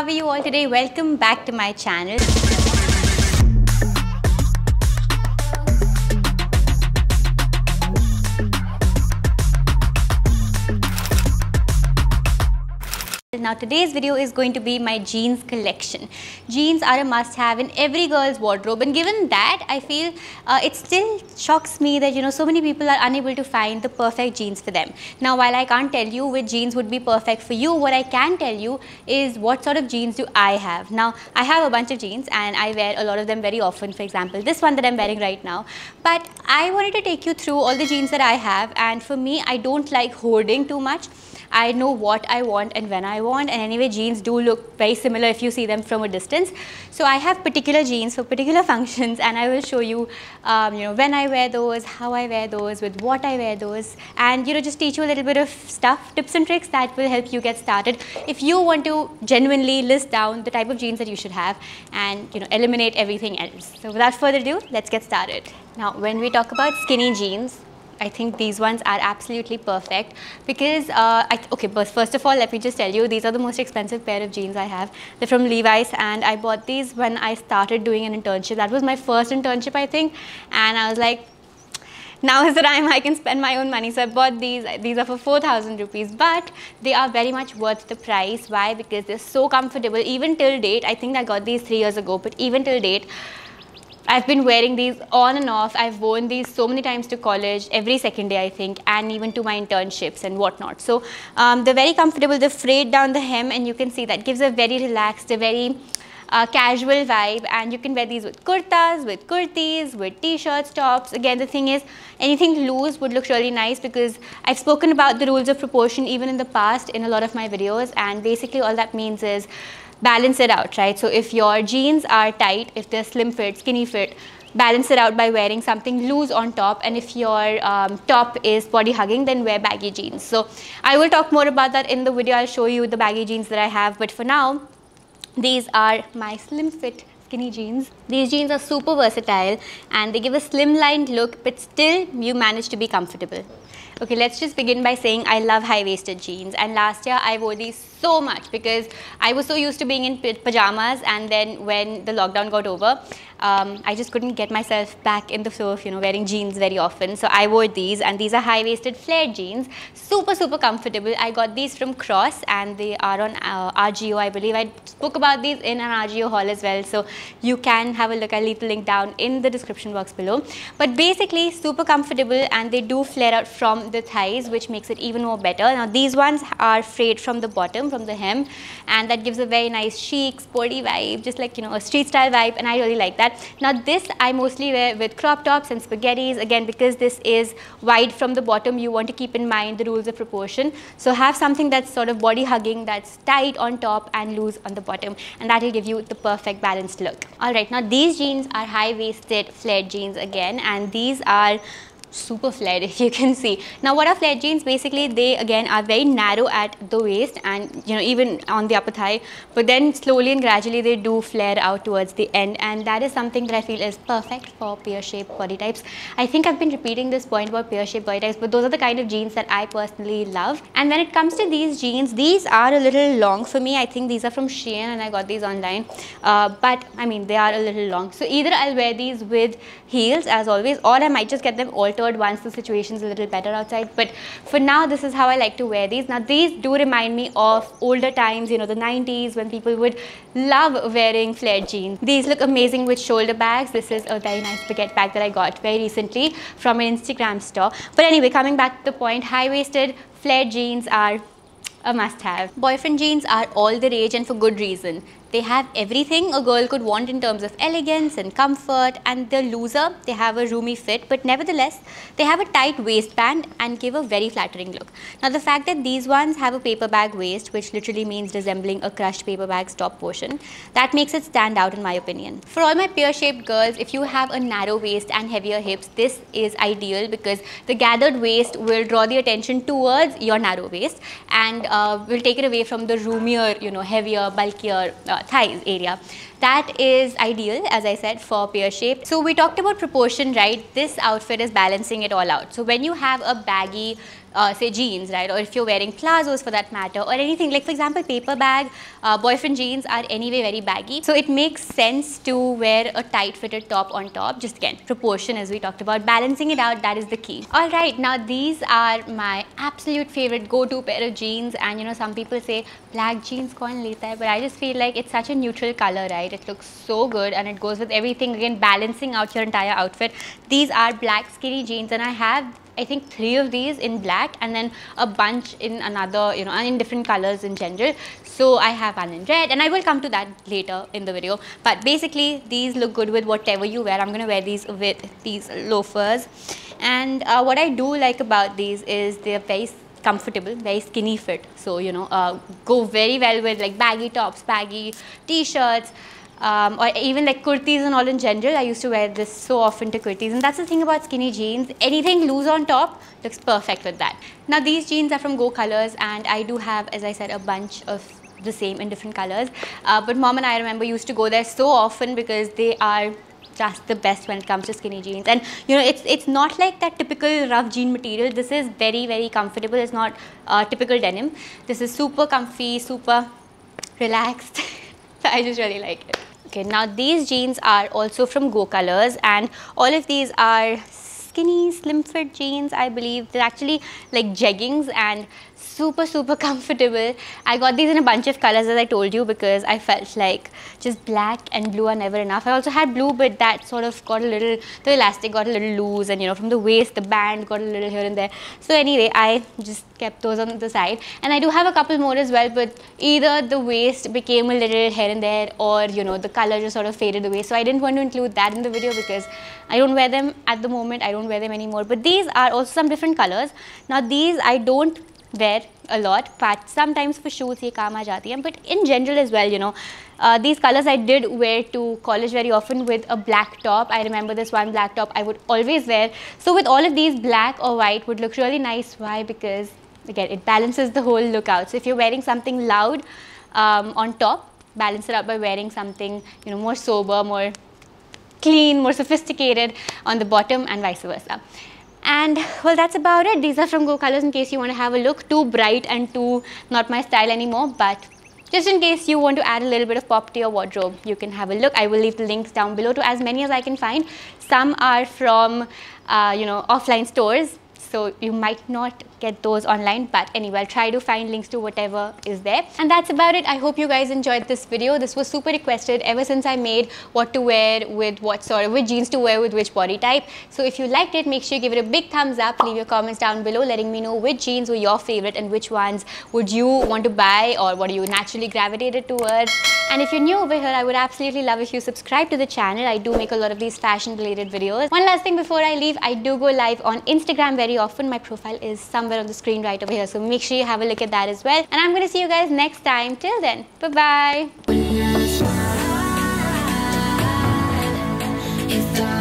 how are you all today? Welcome back to my channel. Now today's video is going to be my jeans collection. Jeans are a must-have in every girl's wardrobe, and given that, I feel it still shocks me that so many people are unable to find the perfect jeans for them. Now while I can't tell you which jeans would be perfect for you, what I can tell you is what sort of jeans do I have. Now I have a bunch of jeans and I wear a lot of them very often. For example, this one that I'm wearing right now. But I wanted to take you through all the jeans that I have, and for me, I don't like hoarding too much. I know what I want and when I want, and anyway jeans do look very similar if you see them from a distance. So I have particular jeans for particular functions, and I will show you when I wear those, how I wear those, with what I wear those, and just teach you a little bit of stuff, tips and tricks that will help you get started if you want to genuinely list down the type of jeans that you should have and eliminate everything else. So without further ado, let's get started. Now when we talk about skinny jeans, I think these ones are absolutely perfect because, but first of all, let me just tell you, these are the most expensive pair of jeans I have. They're from Levi's, and I bought these when I started doing an internship. That was my first internship, I think, and I was like, now is the time I can spend my own money. So I bought these. These are for 4,000 rupees, but they are very much worth the price. Why? Because they're so comfortable. Even till date, I think I got these 3 years ago, but even till date, I've been wearing these on and off. I've worn these so many times to college, every second day I think, and even to my internships and whatnot. So they're very comfortable. They're frayed down the hem, and you can see that gives a very relaxed, a very casual vibe, and you can wear these with kurtas, with kurtis, with t-shirts, tops. Again, the thing is, anything loose would look really nice because I've spoken about the rules of proportion even in the past in a lot of my videos, and basically all that means is balance it out, right? So if your jeans are tight, if they're slim fit, skinny fit, balance it out by wearing something loose on top, and if your top is body hugging, then wear baggy jeans. So I will talk more about that in the video. I'll show you the baggy jeans that I have, but for now, these are my slim fit skinny jeans. These jeans are super versatile and they give a slimlined look, but still you manage to be comfortable. Okay, let's just begin by saying I love high-waisted jeans, and last year I wore these so much because I was so used to being in pajamas, and then when the lockdown got over, I just couldn't get myself back in the flow of wearing jeans very often. So I wore these, and these are high-waisted flared jeans, super comfortable. I got these from Cross, and they are on RGO, I believe. I spoke about these in an RGO haul as well, so you can have a look. I'll leave the link down in the description box below. But basically super comfortable, and they do flare out from the thighs, which makes it even more better. Now these ones are frayed from the bottom, from the hem, and that gives a very nice chic, sporty vibe, just like a street style vibe, and I really like that. Now this I mostly wear with crop tops and spaghettis. Again, because this is wide from the bottom, you want to keep in mind the rules of proportion. So have something that's sort of body hugging, that's tight on top and loose on the bottom, and that will give you the perfect balanced look. Alright, now these jeans are high-waisted flared jeans again, and these are super flared, if you can see. Now what are flared jeans? Basically they again are very narrow at the waist and even on the upper thigh, but then slowly and gradually they do flare out towards the end, and that is something that I feel is perfect for pear-shaped body types. I think I've been repeating this point about pear-shaped body types, but those are the kind of jeans that I personally love. And when it comes to these jeans, these are a little long for me. I think these are from Shein and I got these online, but I mean they are a little long. So either I'll wear these with heels as always, or I might just get them altered once the situation's a little better outside. But for now, this is how I like to wear these. Now these do remind me of older times, the 90s, when people would love wearing flared jeans. These look amazing with shoulder bags. This is a very nice baguette bag that I got very recently from an Instagram store. But anyway, coming back to the point, high-waisted flared jeans are a must-have. Boyfriend jeans are all the rage, and for good reason. They have everything a girl could want in terms of elegance and comfort, and they're looser, they have a roomy fit, but nevertheless, they have a tight waistband and give a very flattering look. Now the fact that these ones have a paper bag waist, which literally means resembling a crushed paper bag's top portion, that makes it stand out in my opinion. For all my pear-shaped girls, if you have a narrow waist and heavier hips, this is ideal because the gathered waist will draw the attention towards your narrow waist and will take it away from the roomier, heavier, bulkier thighs area. that is ideal, as I said, for pear shape. So we talked about proportion, right? This outfit is balancing it all out. So when you have a baggy say jeans, right, or if you're wearing plazos for that matter, or anything like, for example, paper bag, boyfriend jeans are anyway very baggy, so it makes sense to wear a tight fitted top on top. Just again, proportion, as we talked about, balancing it out, that is the key. All right, now these are my absolute favorite go-to pair of jeans, and you know, some people say black jeans kaun leta hai, but I just feel like it's such a neutral color, right? It looks so good and it goes with everything, again balancing out your entire outfit. These are black skinny jeans, and I have, I think, 3 of these in black and then a bunch in another, you know, in different colors in general. So I have one in red, and I will come to that later in the video. But basically, these look good with whatever you wear. I'm going to wear these with these loafers. And what I do like about these is they're very comfortable, very skinny fit. So, you know, go very well with like baggy tops, baggy t-shirts. Or even like kurtis and all in general. I used to wear this so often to kurtis, and that's the thing about skinny jeans. Anything loose on top looks perfect with that. Now these jeans are from Go Colors, and I do have, as I said, a bunch of the same in different colors. But mom and I remember used to go there so often because they are just the best when it comes to skinny jeans. And you know, it's not like that typical rough jean material. This is very, very comfortable. It's not typical denim. This is super comfy, super relaxed. I just really like it. Okay, now these jeans are also from Go Colors, and all of these are skinny, slim fit jeans, I believe. They're actually like jeggings and super comfortable. I got these in a bunch of colors, as I told you, because I felt like just black and blue are never enough. I also had blue, but that sort of got a little, the elastic got a little loose, and you know, from the waist the band got a little here and there. So anyway, I just kept those on the side, and I do have a couple more as well, but either the waist became a little here and there, or you know, the color just sort of faded away. So I didn't want to include that in the video because I don't wear them at the moment. I don't wear them anymore. But these are also some different colors. Now these I don't wear a lot, but sometimes for shoots ye kaam aa jati hai. But in general as well, you know, these colors I did wear to college very often with a black top. I remember this one black top I would always wear. So with all of these, black or white would look really nice. Why? Because again, it balances the whole look out. So if you're wearing something loud on top, balance it out by wearing something, you know, more sober, more clean, more sophisticated on the bottom, and vice versa. And well, that's about it. These are from Go Colors in case you want to have a look. Too bright and too not my style anymore, but just in case you want to add a little bit of pop to your wardrobe, you can have a look. I will leave the links down below to as many as I can find. Some are from you know, offline stores, so you might not get those online, but anyway, I'll try to find links to whatever is there. And that's about it. I hope you guys enjoyed this video. This was super requested ever since I made what to wear with what sort of, which jeans to wear with which body type. So if you liked it, make sure you give it a big thumbs up. Leave your comments down below letting me know which jeans were your favorite and which ones would you want to buy, or what are you naturally gravitated towards. And if you're new over here, I would absolutely love if you subscribe to the channel. I do make a lot of these fashion related videos. One last thing before I leave, I do go live on Instagram very often. My profile is somewhere on the screen right over here, so make sure you have a look at that as well. And I'm going to see you guys next time. Till then, bye bye.